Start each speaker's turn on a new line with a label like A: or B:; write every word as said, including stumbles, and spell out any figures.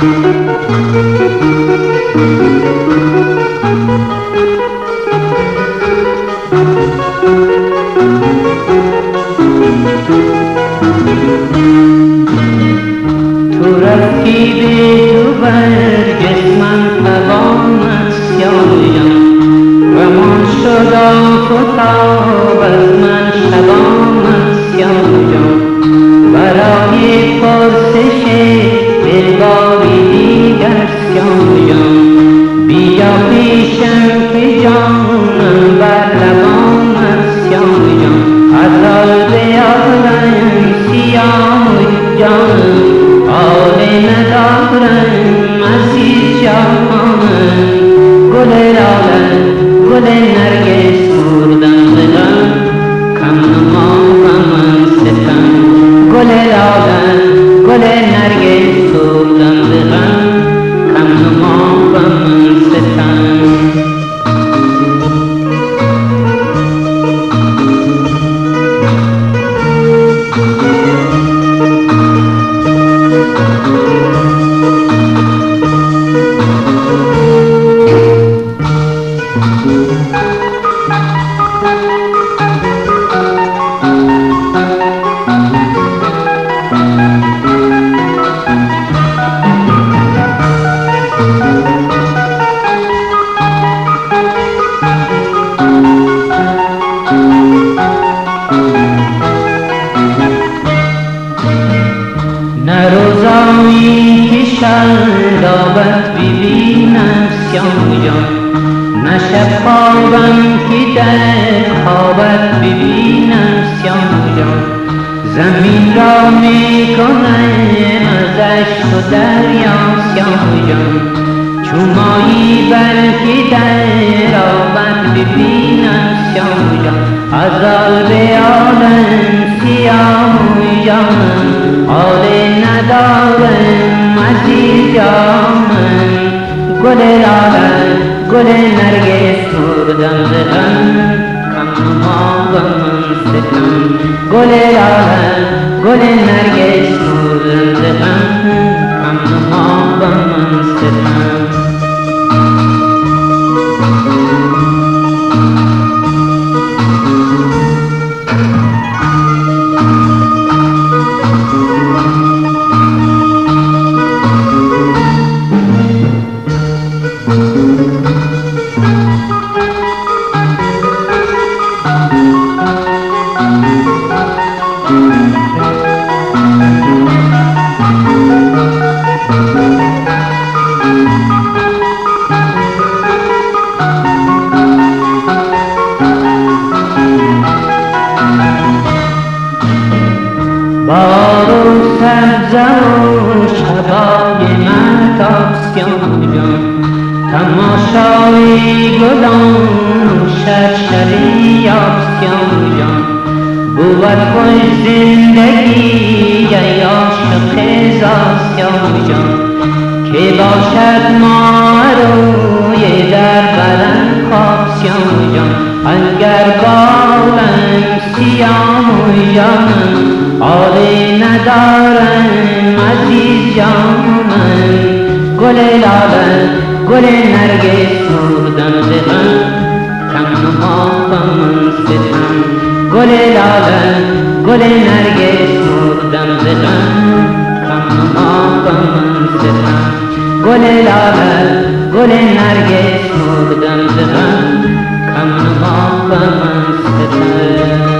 A: تو رفتی به تو برگز من توانم سیایم و من شدم فتاب از من شبانم سیایم برای پرسش دلباری دیگر سیایم بیا پیشم که جانم بر لبانم سیایم ازال بیارم سیاه جانم حال ندارم عزیز جانم گل لالم گل نرگس مردم دلم کم نما من ستم گل لالم گل نرگس مردم دلم کم نما من ستم نه روزایی که شرابت ببینم سیایم نه شب خوابم که در خوابت ببینم سیایم زمین را می کنم ازش و دریا سیایم چون مایی بلکه در آبت ببینم سیایم ازال به عالم سیایم حال ندارم عزیز جانم گل لالم گل نرگس مردم دلم کم نما من ستم گل لالم گل نرگس مردم دلم کم نما من ستم بار و سبزه و شبای من تابستان تماشای گلان شرشری آفتان بود خوش زندگی ای عاشق زاستان که باشد ما روی در برم خوابستان اگر بالم سیاه جانم حال ندارم عزیز جانم گل لالم گل نرگس مردم دلم کم نما من ستم گل لالم گل نرگس مردم دلم کم نما من ستم گل لالم گل نرگس مردم دلم کم نما من ستم